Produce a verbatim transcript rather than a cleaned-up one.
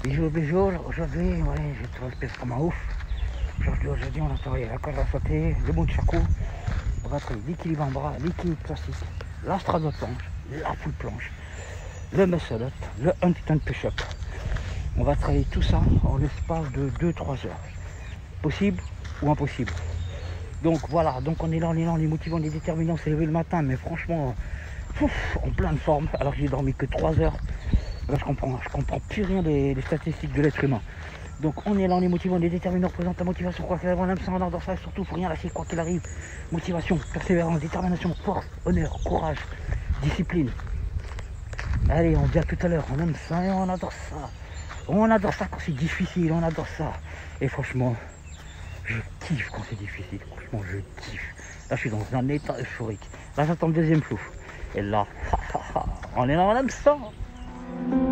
Bisous, bisous. Aujourd'hui, ouais, j'ai trouvé espèce comme un ouf. Aujourd'hui, aujourd'hui, on a travaillé la corde à sauter, le munchaku. On va travailler l'équilibre en bras, l'équilibre classique, la straddle planche, la full planche, le muscle up, le handstand push-up. On va travailler tout ça en l'espace de deux trois heures. Possible ou impossible. Donc voilà, donc on est là, on est là, on est motivant, on est déterminant, on s'est levé le matin, mais franchement, pouf, en pleine forme, alors que j'ai dormi que trois heures. Là, je comprends, je comprends plus rien des, des statistiques de l'être humain. Donc on est là, on est motivant, on est déterminant, on présente la motivation, quoi qu'il arrive, on aime ça, on adore ça, et surtout, faut rien lâcher, quoi qu'il arrive. Motivation, persévérance, détermination, force, honneur, courage, discipline. Allez, on dit à tout à l'heure, on aime ça et on adore ça. On adore ça quand c'est difficile, on adore ça. Et franchement, je kiffe quand c'est difficile, franchement, je kiffe. Là, je suis dans un état euphorique. Là, j'attends le deuxième souffle. Et là, on est là, on aime ça.